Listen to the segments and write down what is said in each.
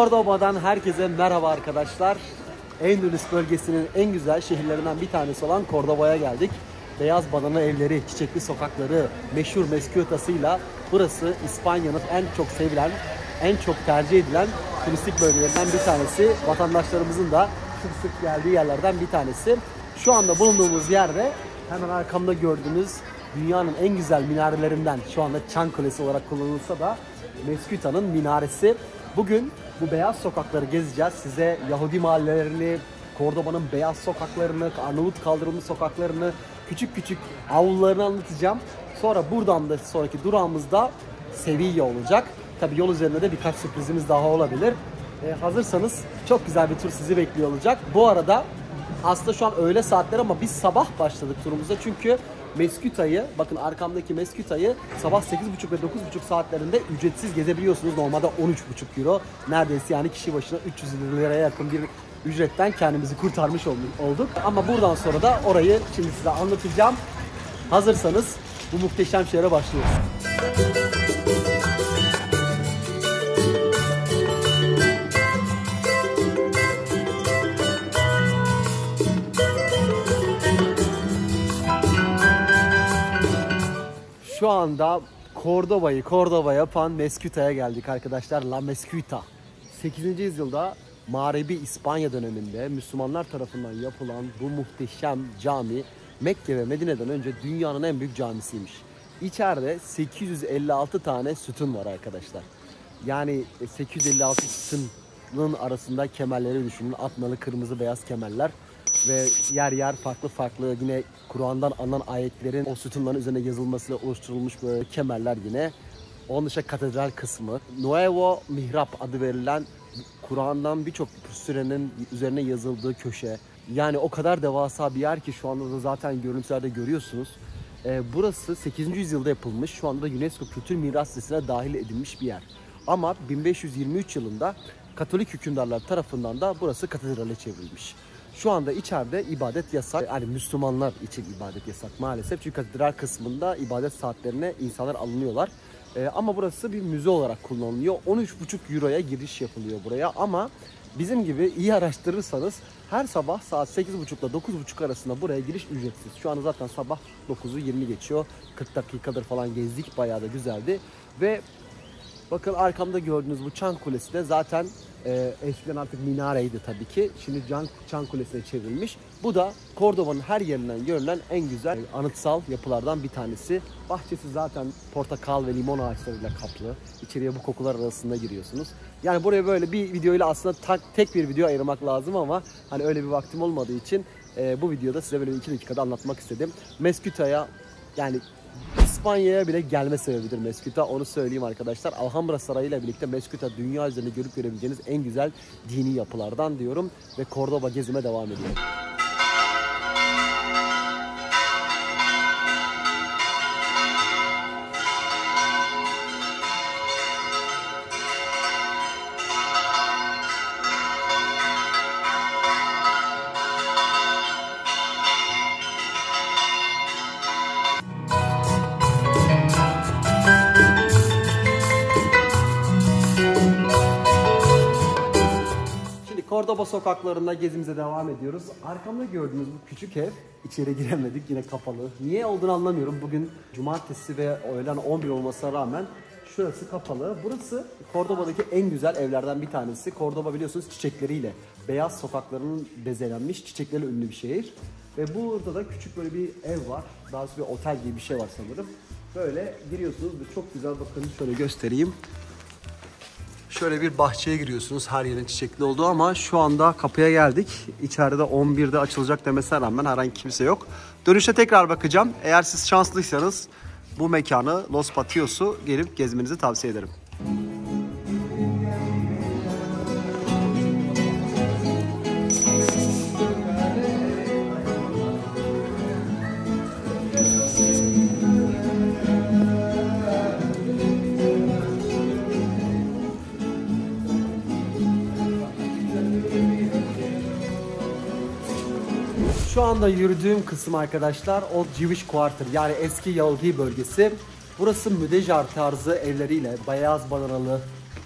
Cordoba'dan herkese merhaba arkadaşlar. Endülüs bölgesinin en güzel şehirlerinden bir tanesi olan Cordoba'ya geldik. Beyaz badana evleri, çiçekli sokakları, meşhur Mezquitas'ıyla burası İspanya'nın en çok sevilen, en çok tercih edilen turistik bölgelerinden bir tanesi. Vatandaşlarımızın da sık sık geldiği yerlerden bir tanesi. Şu anda bulunduğumuz yerde hemen arkamda gördüğünüz dünyanın en güzel minarelerinden, şu anda Çan Kulesi olarak kullanılsa da Mezquita'nın minaresi. Bugün bu beyaz sokakları gezeceğiz. Size Yahudi mahallelerini, Cordoba'nın beyaz sokaklarını, Arnavut kaldırımlı sokaklarını, küçük küçük avlularını anlatacağım. Sonra buradan da sonraki durağımızda Sevilla olacak. Tabi yol üzerinde de birkaç sürprizimiz daha olabilir. Hazırsanız çok güzel bir tur sizi bekliyor olacak. Bu arada aslında şu an öğle saatleri ama biz sabah başladık turumuza. Çünkü Mezquita'yı, bakın arkamdaki Mezquita'yı sabah 8.30 ve 9.30 saatlerinde ücretsiz gezebiliyorsunuz. Normalde 13,5 euro. Neredeyse yani kişi başına 300 liraya yakın bir ücretten kendimizi kurtarmış olduk. Ama buradan sonra da orayı şimdi size anlatacağım. Hazırsanız bu muhteşem şehre başlıyoruz. Şu anda Cordoba yapan Mezquita'ya geldik arkadaşlar. La Mezquita. 8. yüzyılda Mağrebi İspanya döneminde Müslümanlar tarafından yapılan bu muhteşem cami Mekke ve Medine'den önce dünyanın en büyük camisiymiş. İçeride 856 tane sütun var arkadaşlar. Yani 856 sütunun arasında kemerleri düşünün. Atnalı kırmızı beyaz kemerler. Ve yer yer farklı yine Kur'an'dan alınan ayetlerin o sütunların üzerine yazılmasıyla oluşturulmuş böyle kemerler yine. Onun dışında katedral kısmı. Nuevo Mihrap adı verilen Kur'an'dan birçok sürenin üzerine yazıldığı köşe. Yani o kadar devasa bir yer ki şu anda da zaten görüntülerde görüyorsunuz. Burası 8. yüzyılda yapılmış. Şu anda da UNESCO Kültür Miras Listesi'ne dahil edilmiş bir yer. Ama 1523 yılında Katolik hükümdarlar tarafından da burası katedrale çevrilmiş. Şu anda içeride ibadet yasak. Yani Müslümanlar için ibadet yasak maalesef. Çünkü katedral kısmında ibadet saatlerine insanlar alınıyorlar. Ama burası bir müze olarak kullanılıyor. 13,5 euroya giriş yapılıyor buraya. Ama bizim gibi iyi araştırırsanız her sabah saat 8.30 ile 9.30 arasında buraya giriş ücretsiz. Şu anda zaten sabah 9'u 20 geçiyor. 40 dakikadır falan gezdik. Bayağı da güzeldi. Ve bakın arkamda gördüğünüz bu Çan Kulesi de zaten eskiden artık minareydi tabii ki. Şimdi Çan Kulesi'ne çevrilmiş. Bu da Cordoba'nın her yerinden görülen en güzel anıtsal yapılardan bir tanesi. Bahçesi zaten portakal ve limon ağaçlarıyla kaplı. İçeriye bu kokular arasında giriyorsunuz. Yani buraya böyle bir videoyla aslında tek bir video ayırmak lazım ama hani öyle bir vaktim olmadığı için bu videoda size böyle 2 dakikada anlatmak istedim. Mezquita'ya yani İspanya'ya bile gelme sebebidir Mezquita. Onu söyleyeyim arkadaşlar. Alhambra Sarayı ile birlikte Mezquita dünya üzerinde görüp görebileceğiniz en güzel dini yapılardan diyorum. Ve Cordoba gezime devam ediyorum. Cordoba sokaklarında gezimize devam ediyoruz. Arkamda gördüğünüz bu küçük ev, içeri giremedik, yine kapalı. Niye olduğunu anlamıyorum. Bugün cumartesi ve öğlen 11 olmasına rağmen şurası kapalı. Burası Cordoba'daki en güzel evlerden bir tanesi. Cordoba biliyorsunuz çiçekleriyle, beyaz sokaklarının bezelenmiş çiçeklerle ünlü bir şehir. Ve burada da küçük böyle bir ev var. Daha doğrusu bir otel gibi bir şey var sanırım. Böyle giriyorsunuz ve çok güzel, bakın şöyle göstereyim. Şöyle bir bahçeye giriyorsunuz, her yerin çiçekli olduğu ama şu anda kapıya geldik. İçeride 11'de açılacak demesine rağmen herhangi kimse yok. Dönüşte tekrar bakacağım. Eğer siz şanslıysanız bu mekanı, Los Patios'u gelip gezmenizi tavsiye ederim. Şu anda yürüdüğüm kısım arkadaşlar Old Jewish Quarter, yani eski Yahudi bölgesi. Burası müdejar tarzı evleriyle, beyaz badanalı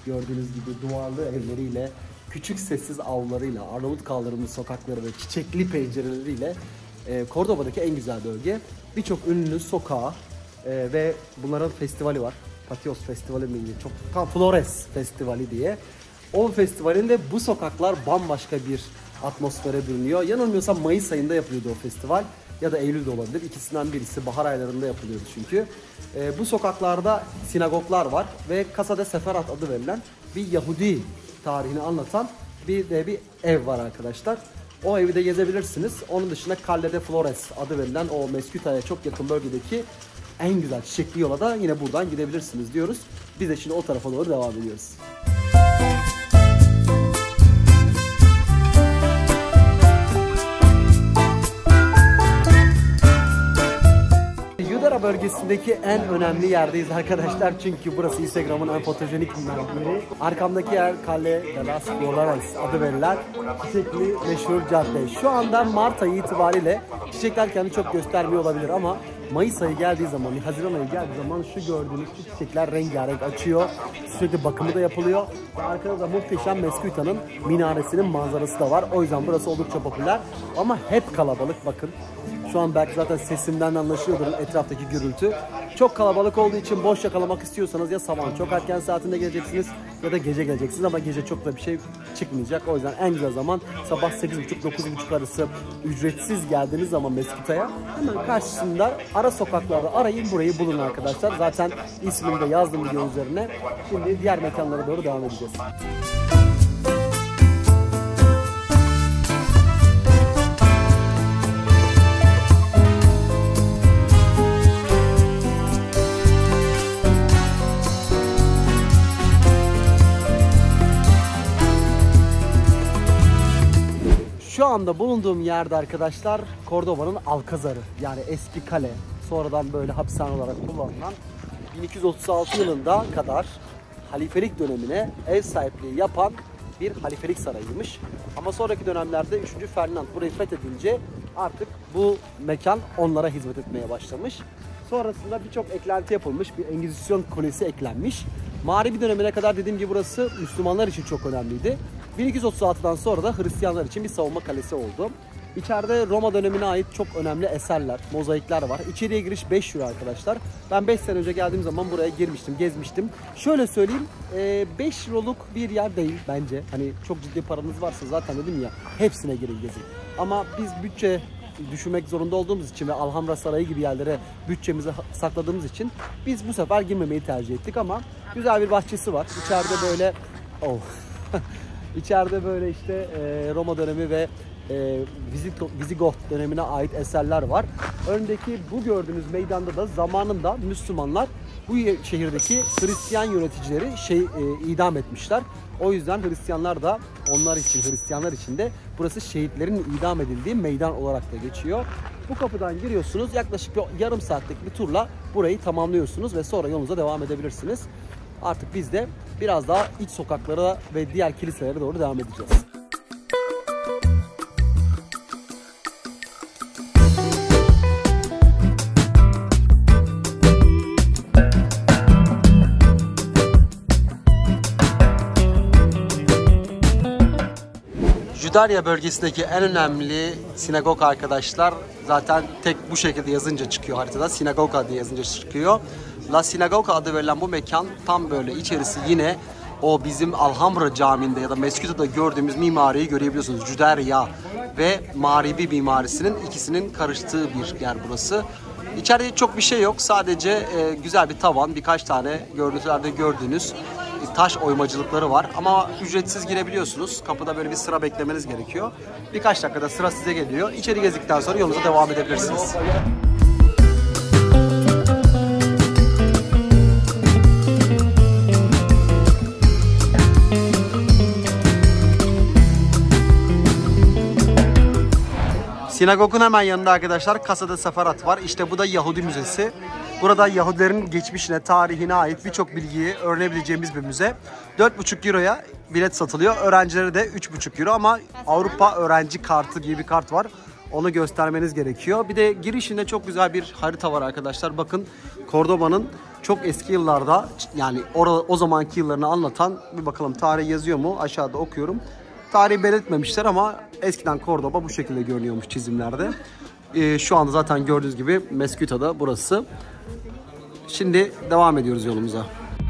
Gördüğünüz gibi duvarlı evleriyle, küçük sessiz avlularıyla, Arnavut kaldırımlı sokakları ve çiçekli pencereleriyle Cordoba'daki en güzel bölge. Birçok ünlü sokağı ve bunların festivali var. Patios Festivali mi diye, çok tam Flores Festivali diye. O festivalinde bu sokaklar bambaşka bir atmosfere bürünüyor. Yanılmıyorsam Mayıs ayında yapılıyordu o festival ya da Eylül'de olabilir. İkisinden birisi, bahar aylarında yapılıyordu çünkü. Bu sokaklarda sinagoglar var ve Casa de Seferat adı verilen bir Yahudi tarihini anlatan bir ev var arkadaşlar. O evi de gezebilirsiniz. Onun dışında Calle de Flores adı verilen o Mezquita'ya çok yakın bölgedeki en güzel çiçekli yola da yine buradan gidebilirsiniz diyoruz. Biz de şimdi o tarafa doğru devam ediyoruz. Yudara bölgesindeki en önemli yerdeyiz arkadaşlar. Çünkü burası Instagram'ın en fotojenik yeri. Arkamdaki yer Calle de las Flores adı verilen çiçekli meşhur cadde. Şu anda Mart ayı itibariyle çiçekler kendini çok göstermiyor olabilir ama Mayıs ayı geldiği zaman, Haziran ayı geldiği zaman şu gördüğünüz şu çiçekler rengarenk açıyor. Sürekli bakımı da yapılıyor. Ve arkada da muhteşem Mezquita'nın minaresinin manzarası da var. O yüzden burası oldukça popüler. Ama hep kalabalık bakın. Şu an belki zaten sesimden anlaşılıyordur etraftaki gürültü. Çok kalabalık olduğu için boş yakalamak istiyorsanız ya sabah çok erken saatinde geleceksiniz ya da gece geleceksiniz ama gece çok da bir şey çıkmayacak. O yüzden en güzel zaman sabah 8.30-9.30 arası ücretsiz geldiğiniz zaman Mezquita'ya hemen karşısında ara sokaklarda arayın, burayı bulun arkadaşlar. Zaten ismini de yazdım video üzerine. Şimdi diğer mekanlara doğru devam edeceğiz. Şu anda bulunduğum yerde arkadaşlar Cordoba'nın Alkazarı, yani eski kale, sonradan böyle hapishane olarak kullanılan 1236 yılında kadar halifelik dönemine ev sahipliği yapan bir halifelik sarayıymış. Ama sonraki dönemlerde 3. Ferdinand burayı fethedince artık bu mekan onlara hizmet etmeye başlamış. Sonrasında birçok eklenti yapılmış, bir Engizisyon kulesi eklenmiş. Mağribi dönemine kadar dediğim gibi burası Müslümanlar için çok önemliydi. 1236'dan sonra da Hristiyanlar için bir savunma kalesi oldu. İçeride Roma dönemine ait çok önemli eserler, mozaikler var. İçeriye giriş 5 euro arkadaşlar. Ben 5 sene önce geldiğim zaman buraya girmiştim, gezmiştim. Şöyle söyleyeyim, 5 euroluk bir yer değil bence. Hani çok ciddi paranız varsa zaten dedim ya, hepsine girin gezin. Ama biz bütçe düşünmek zorunda olduğumuz için ve Alhambra Sarayı gibi yerlere bütçemizi sakladığımız için biz bu sefer girmemeyi tercih ettik ama güzel bir bahçesi var. İçeride böyle İçeride böyle işte Roma dönemi ve Visigoth dönemine ait eserler var. Öndeki bu gördüğünüz meydanda da zamanında Müslümanlar bu şehirdeki Hristiyan yöneticileri idam etmişler. O yüzden Hristiyanlar da Hristiyanlar için de burası şehitlerin idam edildiği meydan olarak da geçiyor. Bu kapıdan giriyorsunuz. Yaklaşık bir yarım saatlik bir turla burayı tamamlıyorsunuz ve sonra yolunuza devam edebilirsiniz. Artık biz de biraz daha iç sokaklara ve diğer kiliselere doğru devam edeceğiz. Judarya bölgesindeki en önemli sinagog arkadaşlar zaten tek bu şekilde yazınca çıkıyor haritada. Sinagoga diye yazınca çıkıyor. La Sinagoga adı verilen bu mekan tam böyle içerisi yine o bizim Alhambra Camii'nde ya da Mezquita'da gördüğümüz mimariyi görebiliyorsunuz. Judarya ve Mağribi mimarisinin ikisinin karıştığı bir yer burası. İçeride çok bir şey yok. Sadece güzel bir tavan, birkaç tane görüntülerde gördüğünüz taş oymacılıkları var. Ama ücretsiz girebiliyorsunuz. Kapıda böyle bir sıra beklemeniz gerekiyor. Birkaç dakikada sıra size geliyor. İçeri gezdikten sonra yolunuza devam edebilirsiniz. Sinagogun hemen yanında arkadaşlar Casa de Seferat var. İşte bu da Yahudi Müzesi. Burada Yahudilerin geçmişine, tarihine ait birçok bilgiyi öğrenebileceğimiz bir müze. 4,5 euroya bilet satılıyor. Öğrencilere de 3,5 euro ama Avrupa öğrenci kartı gibi bir kart var. Onu göstermeniz gerekiyor. Bir de girişinde çok güzel bir harita var arkadaşlar. Bakın Cordoba'nın çok eski yıllarda, yani o zamanki yıllarını anlatan, bir bakalım tarih yazıyor mu? Aşağıda okuyorum. Tarihi belirtmemişler ama eskiden Cordoba bu şekilde görünüyormuş çizimlerde. Şu anda zaten gördüğünüz gibi Mezquita'da burası. Şimdi devam ediyoruz yolumuza.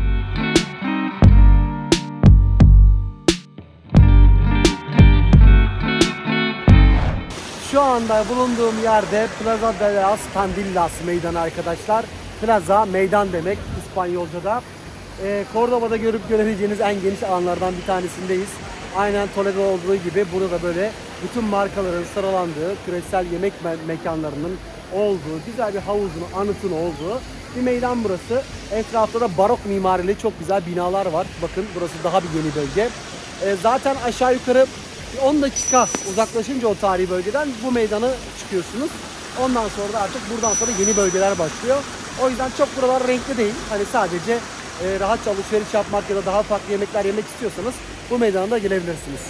Şu anda bulunduğum yerde Plaza de las Pandillas meydanı arkadaşlar. Plaza meydan demek İspanyolca'da. Cordoba'da görüp görebileceğiniz en geniş alanlardan bir tanesindeyiz. Aynen Toledo olduğu gibi burada da böyle bütün markaların sıralandığı, küresel yemek mekanlarının olduğu, güzel bir havuzun, anıtın olduğu bir meydan burası. Etrafta da barok mimarili çok güzel binalar var. Bakın burası daha bir yeni bölge. Zaten aşağı yukarı 10 dakika uzaklaşınca o tarihi bölgeden bu meydana çıkıyorsunuz. Ondan sonra da artık buradan sonra yeni bölgeler başlıyor. O yüzden çok buralar renkli değil. Hani sadece rahatça alışveriş yapmak ya da daha farklı yemekler yemek istiyorsanız bu meydana da gelebilirsiniz.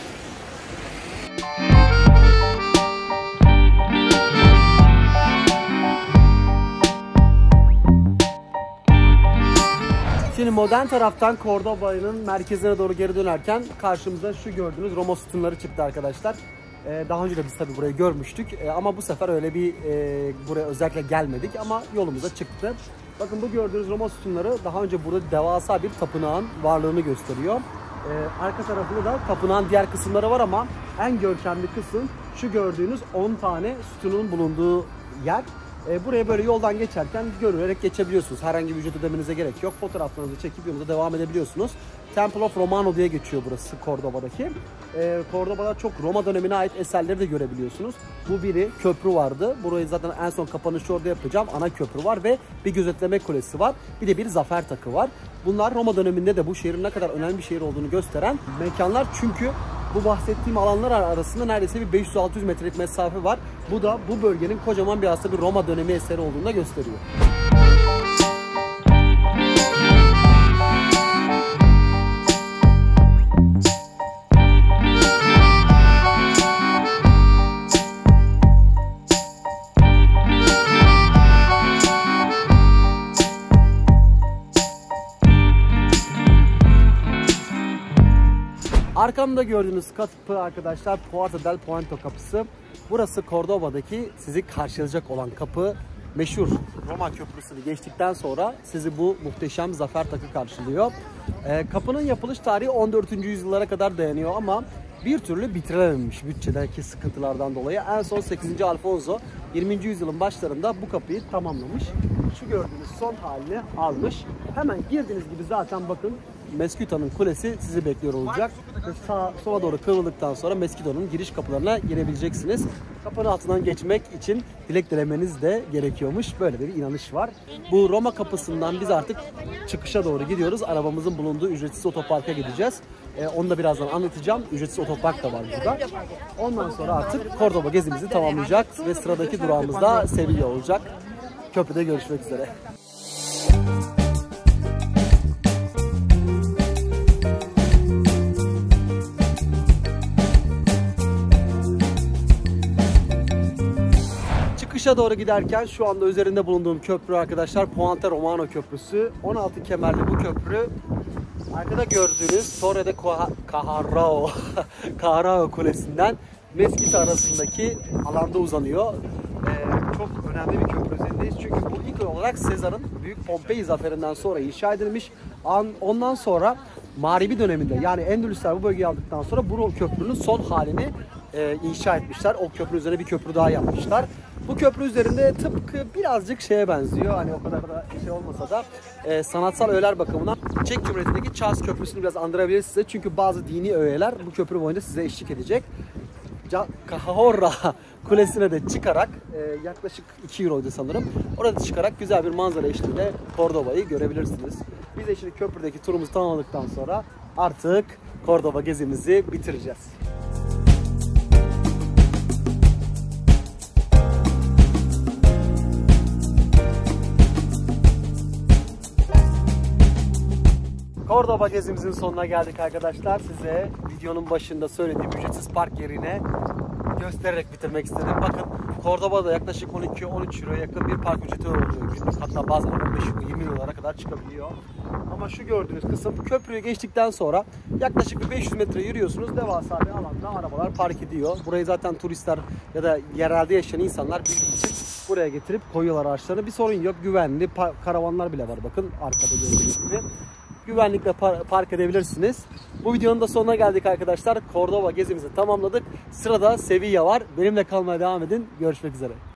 Şimdi modern taraftan Cordoba'nın merkezine doğru geri dönerken karşımıza şu gördüğünüz Roma sütunları çıktı arkadaşlar. Daha önce de biz tabii burayı görmüştük ama bu sefer öyle bir buraya özellikle gelmedik ama yolumuza çıktı. Bakın bu gördüğünüz Roma sütunları daha önce burada devasa bir tapınağın varlığını gösteriyor. Arka tarafında da tapınağın diğer kısımları var ama en görkemli kısım şu gördüğünüz 10 tane sütunun bulunduğu yer. Buraya böyle yoldan geçerken görülerek geçebiliyorsunuz. Herhangi bir ücret ödemenize gerek yok. Fotoğraflarınızı çekip yolunuza devam edebiliyorsunuz. Temple of Romano diye geçiyor burası Cordoba'daki. Cordoba'da çok Roma dönemine ait eserleri de görebiliyorsunuz. Bu biri, köprü vardı. Burayı zaten en son kapanışı orada yapacağım. Ana köprü var ve bir gözetleme kulesi var. Bir de bir zafer takı var. Bunlar Roma döneminde de bu şehrin ne kadar önemli bir şehir olduğunu gösteren mekanlar. Çünkü bu bahsettiğim alanlar arasında neredeyse bir 500-600 metrelik mesafe var. Bu da bu bölgenin kocaman bir aslında bir Roma dönemi eseri olduğunu da gösteriyor. Arkamda gördüğünüz kapı arkadaşlar Puerta del Puente kapısı. Burası Cordoba'daki sizi karşılayacak olan kapı. Meşhur Roma Köprüsü'nü geçtikten sonra sizi bu muhteşem zafer takı karşılıyor. Kapının yapılış tarihi 14. yüzyıllara kadar dayanıyor ama bir türlü bitirememiş bütçedeki sıkıntılardan dolayı. En son 8. Alfonso 20. yüzyılın başlarında bu kapıyı tamamlamış. Şu gördüğünüz son halini almış. Hemen girdiğiniz gibi zaten bakın Mezquita'nın kulesi sizi bekliyor olacak. Ve sola doğru kıvrıldıktan sonra Mezquita'nın giriş kapılarına girebileceksiniz. Kapının altından geçmek için dilek dilemeniz de gerekiyormuş. Böyle bir inanış var. Bu Roma kapısından biz artık çıkışa doğru gidiyoruz. Arabamızın bulunduğu ücretsiz otoparka gideceğiz. Onu da birazdan anlatacağım. Ücretsiz otopark da var burada. Ondan sonra artık Cordoba gezimizi tamamlayacak ve sıradaki durağımız da Sevilla olacak. Köprüde görüşmek üzere. Çıkışa doğru giderken şu anda üzerinde bulunduğum köprü arkadaşlar Puente Romano Köprüsü. 16 kemerli bu köprü. Arkada gördüğünüz Torre de Caharao Kulesi'nden Mezquita arasındaki alanda uzanıyor. Çok önemli bir köprü üzerindeyiz. Çünkü bu ilk olarak Sezar'ın Büyük Pompei zaferinden sonra inşa edilmiş. Ondan sonra Mağribi döneminde yani Endülüsler bu bölgeyi aldıktan sonra bu köprünün son halini inşa etmişler. O köprü üzerine bir köprü daha yapmışlar. Bu köprü üzerinde tıpkı birazcık şeye benziyor. Hani o kadar da şey olmasa da sanatsal öğeler bakımından Çek Cumhuriyeti'ndeki Charles Köprüsü'nü biraz andırabilir size. Çünkü bazı dini öğeler bu köprü boyunca size eşlik edecek. Cahorra Kulesi'ne de çıkarak yaklaşık 2 euroydu sanırım. Orada çıkarak güzel bir manzara eşliğinde Cordoba'yı görebilirsiniz. Biz de şimdi köprüdeki turumuzu tamamladıktan sonra artık Cordoba gezimizi bitireceğiz. Cordoba gezimizin sonuna geldik arkadaşlar. Size videonun başında söylediğim ücretsiz park yerine göstererek bitirmek istedim. Bakın Cordoba'da yaklaşık 12-13 euroya yakın bir park ücreti oluyor günlük. Hatta bazen 15-20 eurolara kadar çıkabiliyor. Ama şu gördüğünüz kısım, köprüyü geçtikten sonra yaklaşık bir 500 metre yürüyorsunuz. Devasa bir alanda arabalar park ediyor. Burayı zaten turistler ya da yerelde yaşayan insanlar bildiği için buraya getirip koyuyorlar araçlarını. Bir sorun yok, güvenli. Karavanlar bile var bakın arkada gördüğünüz gibi. Güvenlikle park edebilirsiniz. Bu videonun da sonuna geldik arkadaşlar. Cordoba gezimizi tamamladık. Sırada Sevilla var. Benimle kalmaya devam edin. Görüşmek üzere.